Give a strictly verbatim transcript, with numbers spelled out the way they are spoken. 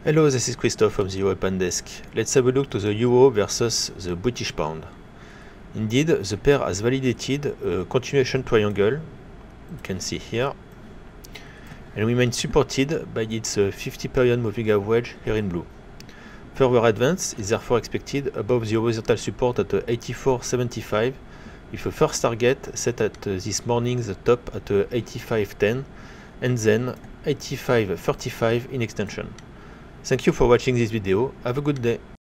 Hello, this is Christoph from the Euro Pan Desk. Let's have a look to the Euro versus the British Pound. Indeed, the pair has validated a continuation triangle, you can see here, and remains supported by its fifty period moving average here in blue. Further advance is therefore expected above the horizontal support at eighty-four seventy-five, with a first target set at this morning's top at eighty-five ten, and then eighty-five thirty-five in extension. Thank you for watching this video. Have a good day.